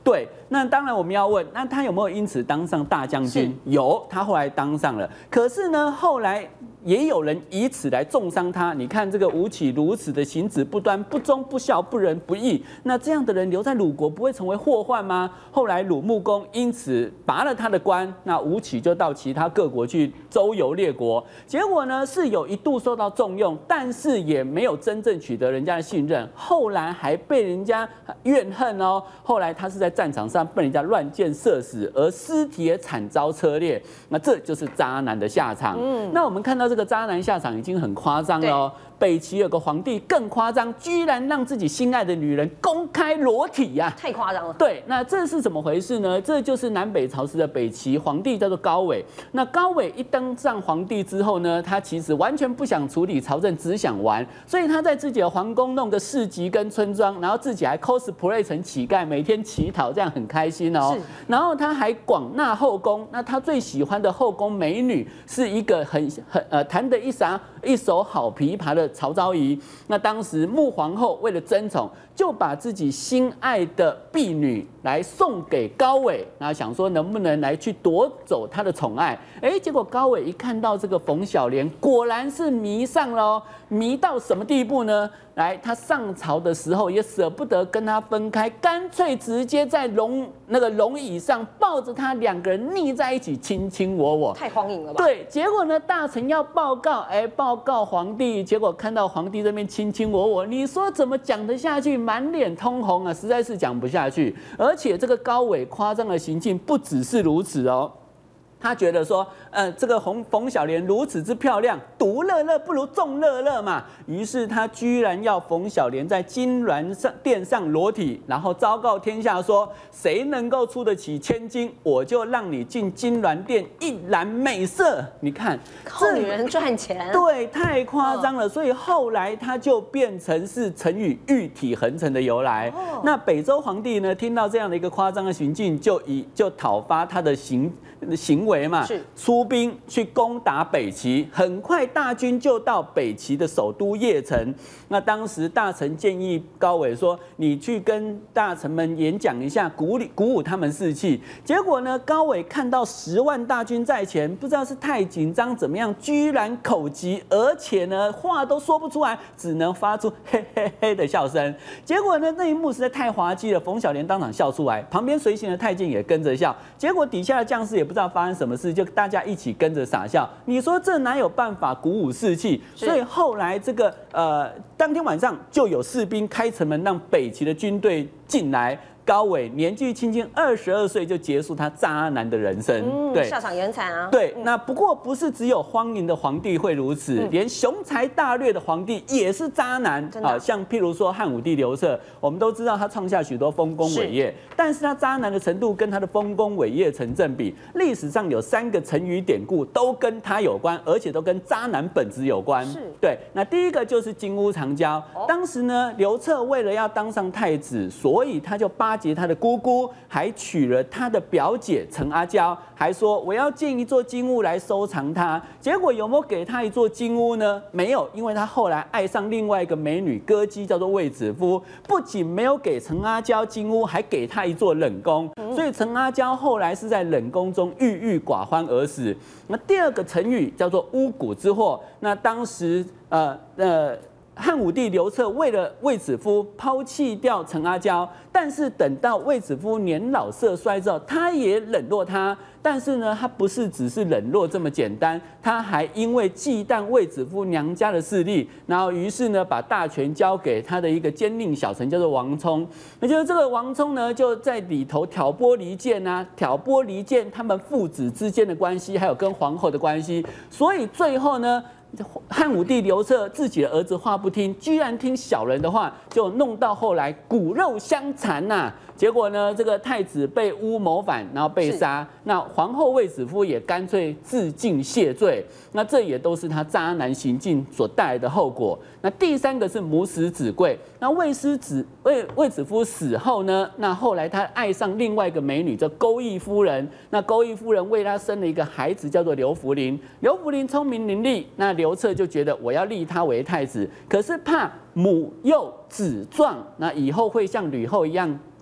对，那当然我们要问，那他有没有因此当上大将军？有，他后来当上了。可是呢，后来也有人以此来重伤他。你看这个吴起如此的行止不端、不忠不孝、不仁不义，那这样的人留在鲁国不会成为祸患吗？后来鲁穆公因此拔了他的官，那吴起就到其他各国去周游列国。结果呢，是有一度受到重用，但是也没有真正取得人家的信任。后来还被人家怨恨哦。后来他是在战场上被人家乱箭射死，而尸体也惨遭车裂。那这就是渣男的下场。嗯，那我们看到这个渣男下场已经很夸张了哦。北齐有个皇帝更夸张，居然让自己心爱的女人公开裸体呀、啊， 太夸张了。 对，那这是怎么回事呢？这就是南北朝时的北齐皇帝，叫做高纬。那高纬一登上皇帝之后呢，他其实完全不想处理朝政，只想玩，所以他在自己的皇宫弄个市集跟村庄，然后自己还 cosplay 成乞丐，每天乞讨，这样很开心哦。然后他还广纳后宫，那他最喜欢的后宫美女是一个很很呃弹得一嗓一手好琵琶的曹昭仪。那当时穆皇后为了争宠，就把自己心爱的婢女来送给高纬，然后想说能不能来去夺走她的宠爱。哎，结果高纬一看到这个冯小莲，果然是迷上了哦，迷到什么地步呢？来，他上朝的时候也舍不得跟他分开，干脆直接在龙那个龙椅上抱着他，两个人腻在一起，卿卿我我， 太荒淫了吧？ 对，结果呢，大臣要报告，哎，报告皇帝，结果看到皇帝这边卿卿我我，你说怎么讲得下去？满脸通红啊，实在是讲不下去。而且这个高纬夸张的行径不只是如此哦。他觉得说，呃，这个冯冯小莲如此之漂亮，独乐乐不如众乐乐嘛。于是他居然要冯小莲在金銮上殿上裸体，然后昭告天下说，谁能够出得起千金，我就让你进金銮殿一览美色。你看， 靠女人赚钱， 对，太夸张了。所以后来他就变成是成语“玉体横陈”的由来。哦、那北周皇帝呢，听到这样的一个夸张的行径，就以就讨伐他的行行为嘛，出兵去攻打北齐，很快大军就到北齐的首都邺城。那当时大臣建议高纬说：“你去跟大臣们演讲一下，鼓励鼓舞他们士气。”结果呢，高纬看到十万大军在前，不知道是太紧张怎么样，居然口急，而且呢话都说不出来，只能发出嘿嘿嘿的笑声。结果呢，那一幕实在太滑稽了，冯小莲当场笑出来，旁边随行的太监也跟着笑。结果底下的将士也不知道发生什么事，就大家一起跟着傻笑。你说这哪有办法鼓舞士气？所以后来这个呃，当天晚上就有士兵开城门，让北齐的军队进来。高纬年纪轻轻二十二岁就结束他渣男的人生， 嗯、 对， 下场也很惨啊。 对，嗯、那不过不是只有荒淫的皇帝会如此，嗯、连雄才大略的皇帝也是渣男啊。像譬如说汉武帝刘彻，我们都知道他创下许多丰功伟业，但是他渣男的程度跟他的丰功伟业成正比。历史上有三个成语典故都跟他有关，而且都跟渣男本质有关。 是， 对，那第一个就是金屋藏娇。哦、当时呢，刘彻为了要当上太子，所以他就巴结他的姑姑，还娶了他的表姐陈阿娇，还说我要建一座金屋来收藏它。结果有没有给他一座金屋呢？没有，因为他后来爱上另外一个美女歌姬，叫做卫子夫，不仅没有给陈阿娇金屋，还给他一座冷宫。所以陈阿娇后来是在冷宫中郁郁寡欢而死。那第二个成语叫做巫蛊之祸。那当时呃呃。汉武帝刘彻为了卫子夫抛弃掉陈阿娇，但是等到卫子夫年老色衰之后，他也冷落他。但是呢，他不是只是冷落这么简单，他还因为忌惮卫子夫娘家的势力，然后于是呢，把大权交给他的一个奸佞小臣，叫做王充。那就是这个王充呢，就在里头挑拨离间啊，挑拨离间他们父子之间的关系，还有跟皇后的关系。所以最后呢，汉武帝刘彻自己的儿子话不听，居然听小人的话，就弄到后来骨肉相残呐、啊。结果呢，这个太子被诬谋反，然后被杀。那皇后卫子夫也干脆自尽谢罪。那这也都是他渣男行径所带来的后果。那第三个是母死子贵。那卫师子卫卫子夫死后呢，那后来他爱上另外一个美女叫钩弋夫人。那钩弋夫人为他生了一个孩子，叫做刘弗陵。刘弗陵聪明伶俐，那刘彻就觉得我要立他为太子，可是怕母幼子壮，那以后会像吕后一样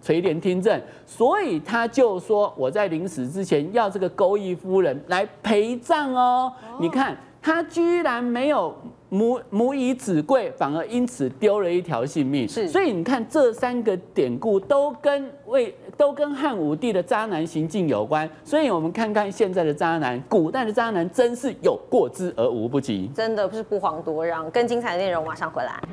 垂帘听政，所以他就说我在临死之前要这个钩弋夫人来陪葬哦。你看他居然没有母母以子贵，反而因此丢了一条性命。是，所以你看这三个典故都跟为都跟汉武帝的渣男行径有关。所以我们看看现在的渣男，古代的渣男真是有过之而无不及， 真的不是不遑多让。更精彩的内容马上回来。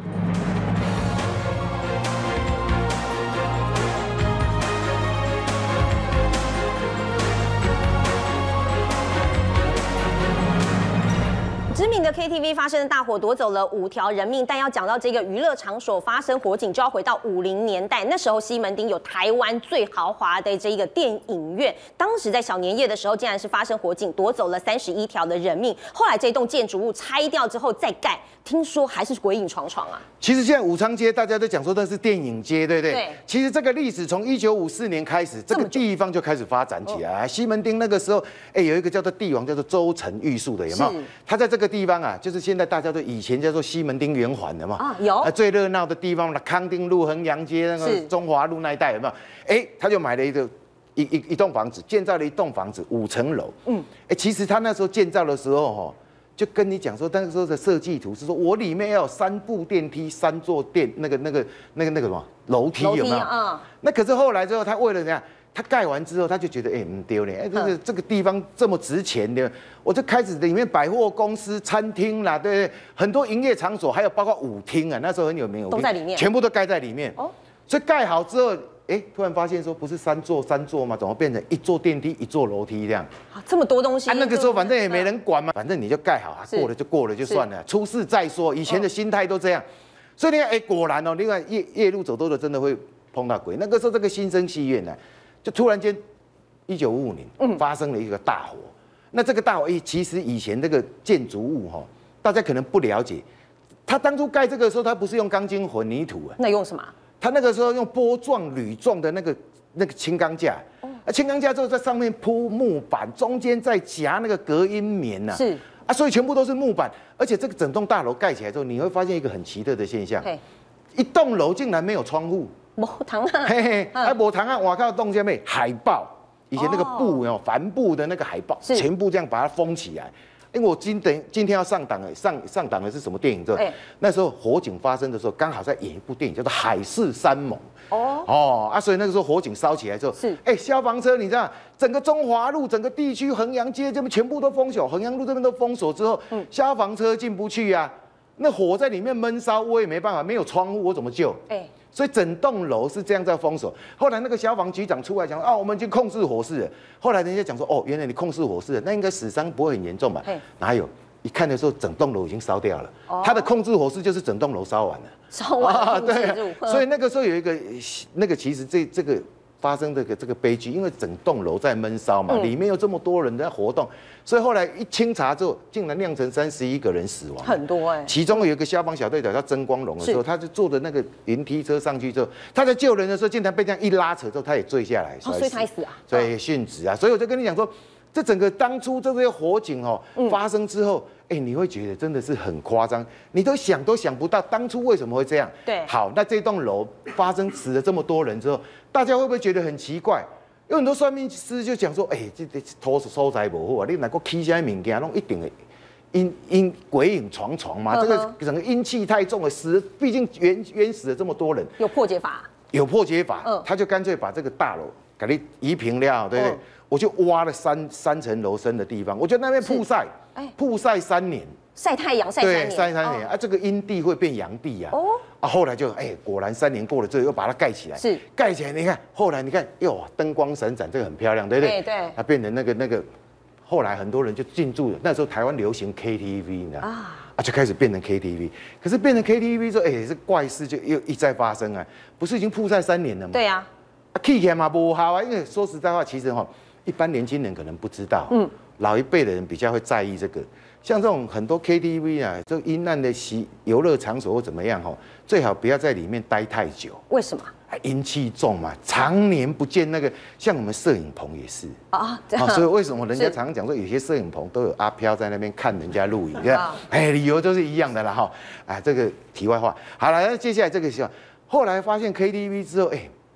知名的 K T V 发生的大火夺走了五条人命，但要讲到这个娱乐场所发生火警，就要回到五零年代。那时候西门町有台湾最豪华的这一个电影院，当时在小年夜的时候，竟然是发生火警，夺走了三十一条的人命。后来这栋建筑物拆掉之后再盖，听说还是鬼影幢幢啊。 其实现在武昌街大家都讲说那是电影街，对不对？ 对。 其实这个历史从一九五四年开始，这个地方就开始发展起来。西门町那个时候，哎，有一个叫做帝王，叫做周成玉树的，有没有？他在这个地方啊，就是现在大家都以前叫做西门町圆环的嘛。啊，有。啊，最热闹的地方，康定路、衡阳街那个中华路那一带有没有？哎，他就买了一个一一一栋房子，建造了一栋房子，五层楼。嗯。哎，其实他那时候建造的时候，哈。就跟你讲说，那个时候的设计图是说，我里面要有三部电梯、三座电那个、那个、那个、那个什么楼梯有没有？嗯。那可是后来之后，他为了怎样？他盖完之后，他就觉得哎，唔丢脸，哎，这个这个地方这么值钱的，我就开始里面百货公司、餐厅啦，对不对？很多营业场所，还有包括舞厅啊，那时候很有名， 都在里面， 全部都盖在里面。哦。所以盖好之后。哎，突然发现说不是三座三座吗？怎么变成一座电梯一座楼梯这样？ 啊，这么多东西！ 啊，那个时候反正也没人管嘛，反正你就盖好，过了就过了就算了，出事再说。以前的心态都这样，所以你看，哎，果然哦，另外夜夜路走多的真的会碰到鬼。那个时候这个新生戏院呢，就突然间，一九五五年发生了一个大火。那这个大火，哎，其实以前这个建筑物哈，大家可能不了解，他当初盖这个时候，他不是用钢筋混凝土啊， 那用什么？ 他那个时候用波状、铝状的那个那个轻钢架，啊，轻钢架之后在上面铺木板，中间再夹那个隔音棉呐，是啊，所以全部都是木板，而且这个整栋大楼盖起来之后，你会发现一个很奇特的现象，一栋楼竟然没有窗户， 没窗啊， 嘿嘿，还没窗啊，外靠洞下面海报，以前那个布有帆布的那个海报，全部这样把它封起来。因为我今等今天要上档的上上档的是什么电影？这、欸、那时候火警发生的时候，刚好在演一部电影叫做《海誓山盟》。哦哦啊，所以那个时候火警烧起来之后，是哎、欸，消防车你知道，整个中华路、整个地区、衡阳街这边全部都封锁，衡阳路这边都封锁之后，嗯，消防车进不去啊，那火在里面闷烧，我也没办法，没有窗户，我怎么救？哎、欸。所以整栋楼是这样在封锁。后来那个消防局长出来讲啊，我们已经控制火势了。后来人家讲说，哦，原来你控制火势了，那应该死伤不会很严重吧？哪有？一看的时候，整栋楼已经烧掉了。哦、他的控制火势就是整栋楼烧完了。 烧完了、啊， 对。所以那个时候有一个那个其实这这个发生这个这个悲剧，因为整栋楼在闷烧嘛，嗯、里面有这么多人在活动，所以后来一清查之后，竟然酿成三十一个人死亡， 很多哎、欸。 其中有一个消防小队长叫曾光荣的时候，他就坐的那个云梯车上去之后，他在救人的时候，竟然被这样一拉扯之后，他也坠下来， 哦，所以他也死啊， 所以殉职啊。所以我就跟你讲说，这整个当初这些火警哦发生之后，哎、嗯，你会觉得真的是很夸张，你都想都想不到当初为什么会这样。 对， 好，那这栋楼发生死了这么多人之后，大家会不会觉得很奇怪？有很多算命师就讲说，哎、欸，这这土所在不好啊，你哪个起些物件，拢一定会阴阴鬼影幢幢嘛。这个整个阴气太重了，死，毕竟冤冤死了这么多人， 有破解法， 有破解法，嗯，他就干脆把这个大楼给你移平了，对不对？嗯、我就挖了三三层楼深的地方，我就那边曝晒，哎，曝晒三年。 晒太阳晒三年， 对，晒三年、哦、啊，这个阴地会变阳地啊。哦，啊，后来就哎、欸，果然三年过了之后又把它盖起来，是盖起来。你看后来你看，哟，灯光闪闪，这个很漂亮，对不对？对对。它变成那个那个，后来很多人就进驻了。那时候台湾流行 K T V 呢，啊，啊就开始变成 K T V。可是变成 K T V 之后，哎、欸，这怪事就又一再发生啊！不是已经曝晒三年了吗？ 对呀、啊。 啊，起起来嘛不好啊，因为说实在话，其实哈，一般年轻人可能不知道，嗯，老一辈的人比较会在意这个。像这种很多 K T V 啊，这阴暗的洗游乐场所或怎么样哈，最好不要在里面待太久。 为什么？ 阴气重嘛，常年不见那个，像我们摄影棚也是啊，啊，所以为什么人家常常讲说，有些摄影棚都有阿飘在那边看人家录影，对吧？哎，理由都是一样的啦哈。哎，这个题外话，好了，那接下来这个是，后来发现 K T V 之后，哎，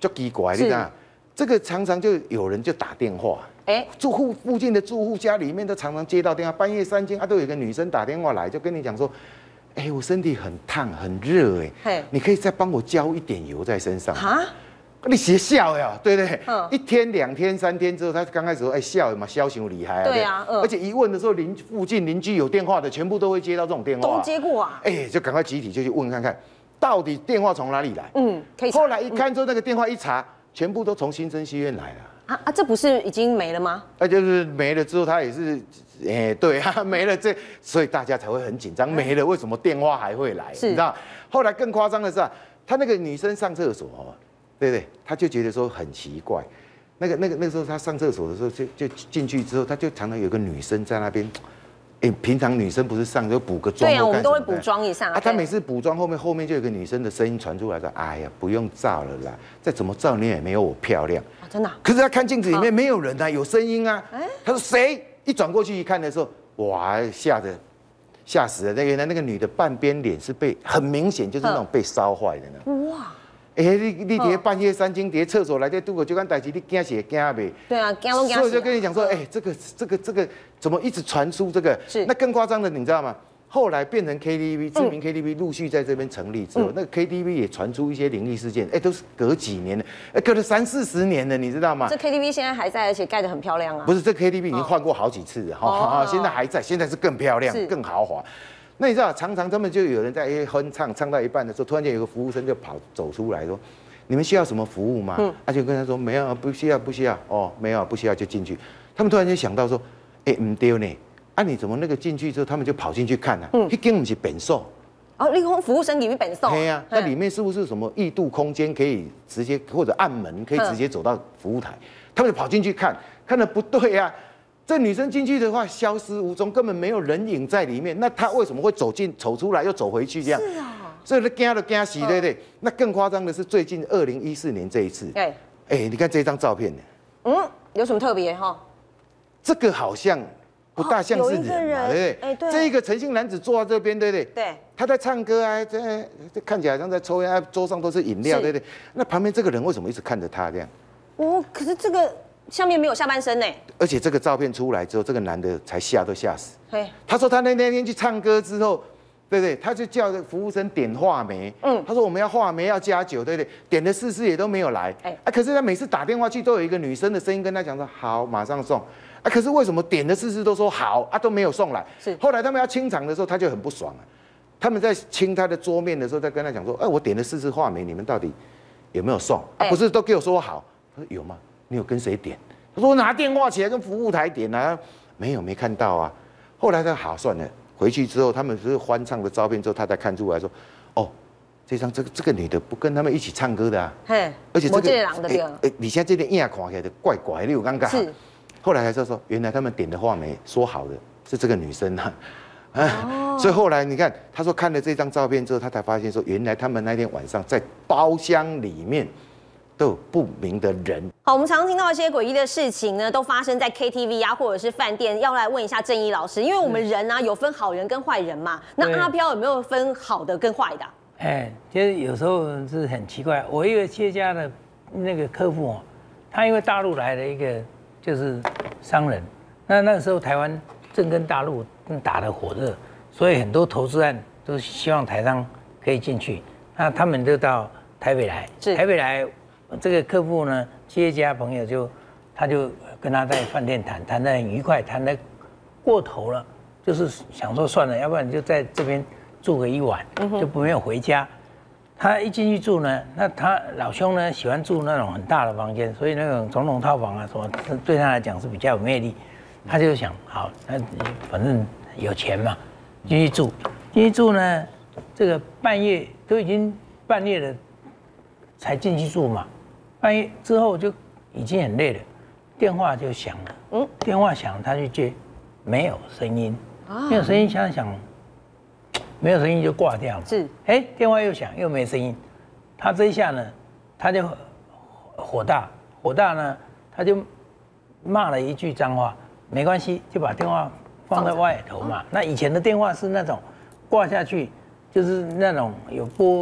就奇怪，你看，这个常常就有人就打电话，哎，住户附近的住户家里面都常常接到电话，半夜三更啊，都有一个女生打电话来，就跟你讲说，哎，我身体很烫很热，哎，你可以再帮我浇一点油在身上啊？你写笑呀，对不对？嗯，一天、两天、三天之后，他刚开始说，哎，笑嘛，笑熊厉害啊。对啊，嗯。而且一问的时候，邻附近邻居有电话的，全部都会接到这种电话。 都接过啊。 哎，就赶快集体就去问看看，到底电话从哪里来？ 嗯，可以。 后来一看之后，那个电话一查，全部都从新生戏院来了。 啊啊，这不是已经没了吗？ 啊，就是没了之后，他也是，哎，对啊，没了这，所以大家才会很紧张。没了，为什么电话还会来？你知道？后来更夸张的是，他那个女生上厕所哦。对不对？他就觉得说很奇怪，那个、那个、那时候他上厕所的时候，就就进去之后，他就常常有个女生在那边。哎，平常女生不是上就补个妆？ 对啊，我们都会补妆一下。 啊，他每次补妆后面后面就有个女生的声音传出来说：“哎呀，不用照了啦，再怎么照你也没有我漂亮。” 啊，真的？ 可是他看镜子里面没有人啊，有声音啊。他说谁？一转过去一看的时候，哇，吓得吓死了！那原来那个女的半边脸是被很明显就是那种被烧坏的呢。哇！哎、欸，你你伫半夜三更伫厕所来在度过这款代志，你惊是会惊袂？ 对啊，惊都惊死。 所以我就跟你讲说，哎、欸，这个这个这个怎么一直传出这个？是。那更夸张的，你知道吗？后来变成 K T V， 知名 K T V 陆续在这边成立之后，嗯、那个 K T V 也传出一些灵异事件，哎、欸，都是隔几年的，哎、欸，隔了三四十年了，你知道吗？ 这 K T V 现在还在，而且盖得很漂亮啊。 不是，这 K T V 已经换过好几次了，哈、哦，现在还在，现在是更漂亮、更豪华。那你知道，常常他们就有人在哎哼唱，唱到一半的时候，突然间有个服务生就跑走出来说。你们需要什么服务吗？嗯，他就跟他说没有，不需要，不需要。哦，没有，不需要就进去。他们突然间想到说，哎、欸，唔对呢，啊，你怎么那个进去之后，他们就跑进去看啊？嗯，一间不是本寿。 哦，立空服务生里面本寿。 对呀，那里面是不是什么异度空间可以直接或者暗门可以直接走到服务台？他们就跑进去看，看的不对呀、啊。这女生进去的话消失无踪，根本没有人影在里面。那她为什么会走进、走出来又走回去这样？是啊。所以惊都惊死，对不对？那更夸张的是最近二零一四年这一次，哎，哎，你看这张照片呢？ 嗯，有什么特别哈？ 这个好像不大像是人嘛，对不对？ 哎，对。 这一个陈姓男子坐在这边，对不对？ 对。他在唱歌啊，这这看起来好像在抽烟，桌上都是饮料，对不对？那旁边这个人为什么一直看着他这样？ 哦，可是这个下面没有下半身呢。 而且这个照片出来之后，这个男的才吓都吓死。他说他那那天去唱歌之后。对不对？他就叫服务生点话梅，嗯，他说我们要话梅要加酒，对不对？点了四次也都没有来，哎，啊，可是他每次打电话去都有一个女生的声音跟他讲说好，马上送，啊，可是为什么点了四次都说好啊都没有送来？是，后来他们要清场的时候，他就很不爽啊。他们在清他的桌面的时候，在跟他讲说，哎，我点了四次话梅，你们到底有没有送？啊，不是都给我说好？他说有吗？你有跟谁点？他说我拿电话起来跟服务台点啊，没有，没看到啊。后来他说好算了。回去之后，他们是欢唱的照片之后，他才看出来说，哦，这张这个这个女的不跟他们一起唱歌的啊，嘿，而且这个哎哎，你现在这点影看起来就怪怪的，有尴尬。是，后来才知道说，原来他们点的话没说好的是这个女生啊，啊，所以后来你看，他说看了这张照片之后，他才发现说，原来他们那天晚上在包厢里面。都有不明的人。 好，我们常常听到一些诡异的事情呢，都发生在 K T V 啊，或者是饭店。要来问一下正一老师，因为我们人啊有分好人跟坏人嘛。那阿飘有没有分好的跟坏的？ 哎，其实有时候是很奇怪。我一个企业家的那个客户哦，他因为大陆来的一个就是商人，那那时候台湾正跟大陆打得火热，所以很多投资案都希望台商可以进去。那他们就到台北来，台北来。这个客户呢，企业家朋友就，他就跟他在饭店谈，谈得很愉快，谈得过头了，就是想说算了，要不然你就在这边住个一晚，就不没有回家。他一进去住呢，那他老兄呢喜欢住那种很大的房间，所以那种总统套房啊什么，对他来讲是比较有魅力。他就想，好，那反正有钱嘛，进去住。进去住呢，这个半夜都已经半夜了，才进去住嘛。半夜之后就已经很累了，电话就响了。嗯，电话响，他就接，没有声音，没有声音，想想，没有声音就挂掉了。是，哎、欸，电话又响，又没声音，他这一下呢，他就火大，火大呢，他就骂了一句脏话，没关系，就把电话放在外头嘛。那以前的电话是那种挂下去，就是那种有拨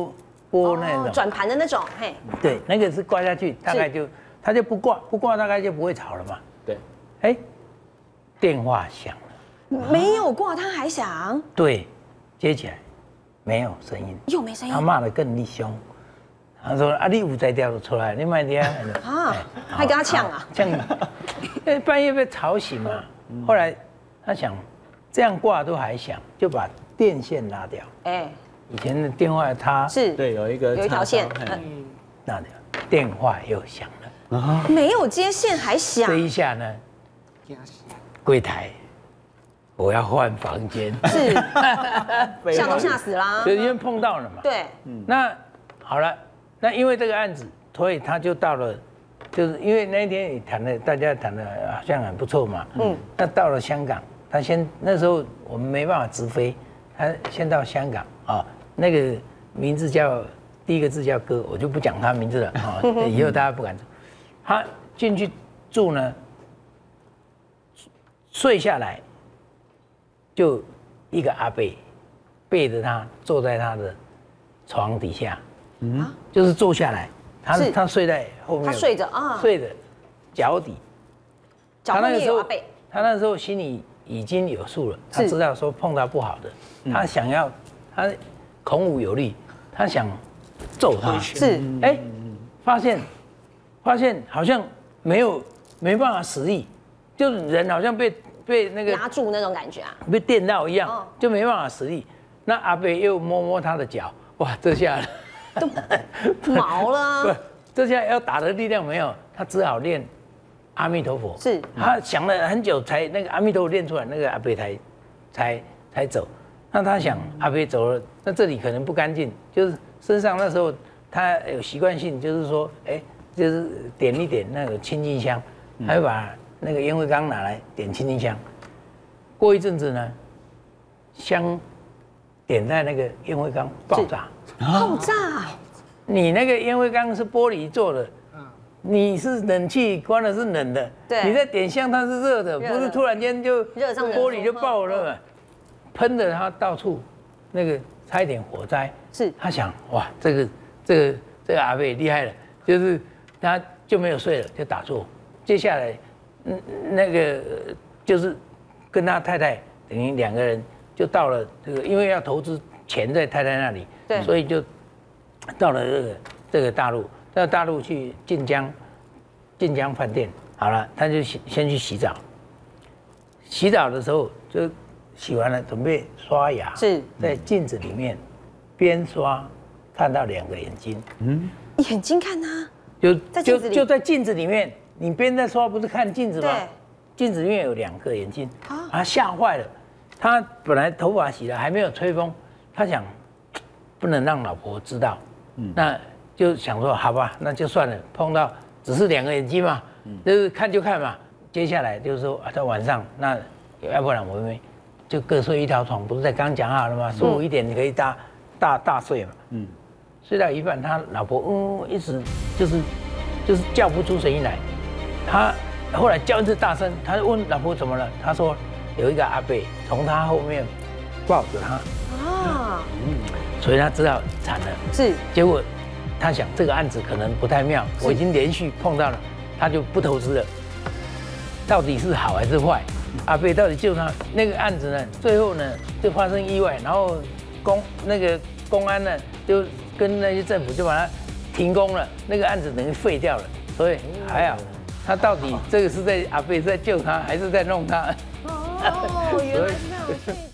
拨那种转盘的那种，嘿， 对，那个是挂下去，大概就它就不挂，不挂大概就不会吵了嘛。 对， 哎，电话响了， 没有挂，他还响， 对，接起来没有声音， 又没声音， 他骂得更厉凶。他说：“啊，你有在调就出来，你卖掉啊，还跟他呛啊， 呛，因为半夜被吵醒嘛。后来他想，这样挂都还响，就把电线拉掉。哎，以前的电话它是， 对，有一个有一条线， 拉掉，电话又响了， 没有接线还响。 这一下呢，柜台，我要换房间， 是，吓都吓死啦， 就因为碰到了嘛。 对， 那好了。”那因为这个案子，所以他就到了，就是因为那一天也谈的，大家谈的好像很不错嘛。嗯。那到了香港，他先那时候我们没办法直飞，他先到香港啊，那个名字叫第一个字叫哥，我就不讲他名字了啊，以后大家不敢。他进去住呢，睡下来，就一个阿伯背着他坐在他的床底下。嗯，就是坐下来，他他睡在后面， 他睡着啊， 睡着，脚底， 脚后面有阿伯， 他那时候心里已经有数了，他知道说碰到不好的，他想要，他孔武有力，他想揍他， 是， 哎，发现，发现好像没有没办法使力，就是人好像被被那个压住那种感觉啊， 被电到一样，就没办法使力。那阿伯又摸摸他的脚，哇，这下。 都毛了， 不，这下要打的力量没有，他只好练阿弥陀佛。 是， 他想了很久才那个阿弥陀佛练出来，那个阿伯才才才走。那他想阿伯走了，那这里可能不干净，就是身上那时候他有习惯性，就是说，哎，就是点一点那个清净香，他会把那个烟灰缸拿来点清净香。过一阵子呢，香点在那个烟灰缸爆炸。 爆炸！ 你那个烟灰缸是玻璃做的，你是冷气关的是冷的， 对， 你在点香它是热的，不是突然间就热上玻璃就爆了，喷的它到处，那个差一点火灾。 是， 他想哇，这个这个这个阿伯厉害了，就是他就没有睡了，就打坐。接下来，嗯，那个就是跟他太太等于两个人就到了这个，因为要投资钱在太太那里。对，所以就到了这个这个大陆，到大陆去晋江，晋江饭店，好了，他就先去洗澡。洗澡的时候就洗完了，准备刷牙， 是在镜子里面边刷，看到两个眼睛， 嗯，眼睛看他， 就在镜子里，就在镜子里面，你边在刷不是看镜子吗？ 对， 镜子里面有两个眼睛，啊，他吓坏了。他本来头发洗了，还没有吹风，他想。不能让老婆知道，嗯，那就想说好吧，那就算了。碰到只是两个眼睛嘛，嗯，就是看就看嘛。接下来就是说啊，在晚上，那要不然我们就各睡一条床，不是在刚讲好了吗？十五一点你可以大大大睡嘛，嗯，睡到一半，他老婆嗯一直就是就是叫不出声音来，他后来叫一次大声，他就问老婆怎么了，他说有一个阿伯从他后面抱着他。啊，所以他知道惨了。是，结果他想这个案子可能不太妙，我已经连续碰到了，他就不投资了。到底是好还是坏？阿伯到底救他？那个案子呢，最后呢就发生意外，然后公那个公安呢就跟那些政府就把它停工了，那个案子等于废掉了。所以还好，他到底这个是在阿伯在救他，还是在弄他？ 哦，原来是这样。